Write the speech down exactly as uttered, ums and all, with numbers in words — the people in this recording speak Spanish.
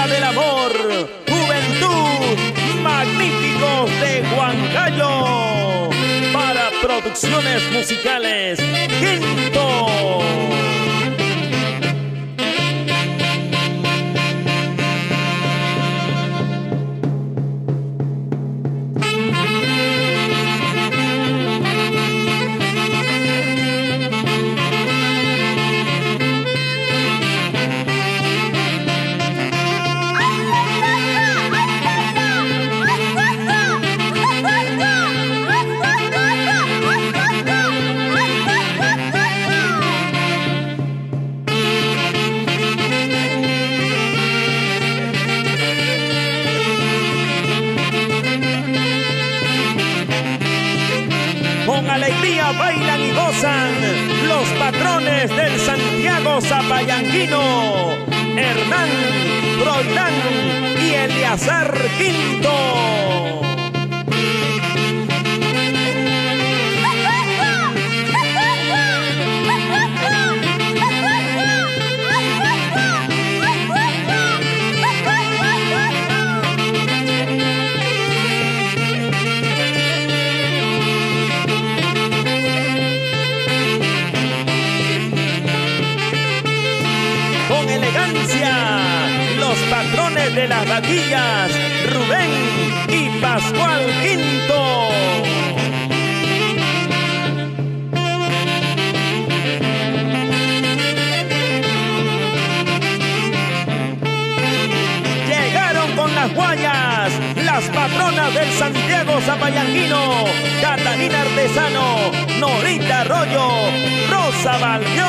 del Amor, Juventud, Magníficos de Huancayo, para Producciones Musicales Quinto. Con alegría bailan y gozan los patrones del Santiago Zapayanguino, Hernán, Froilán y Eleazar Quinto. Con elegancia, los patrones de las vaquillas, Rubén y Pascual Quinto. Llegaron con las guayas, las patronas del Santiago Zapayanguino, Catalina Artesano, Norita Arroyo, Rosa Valdió.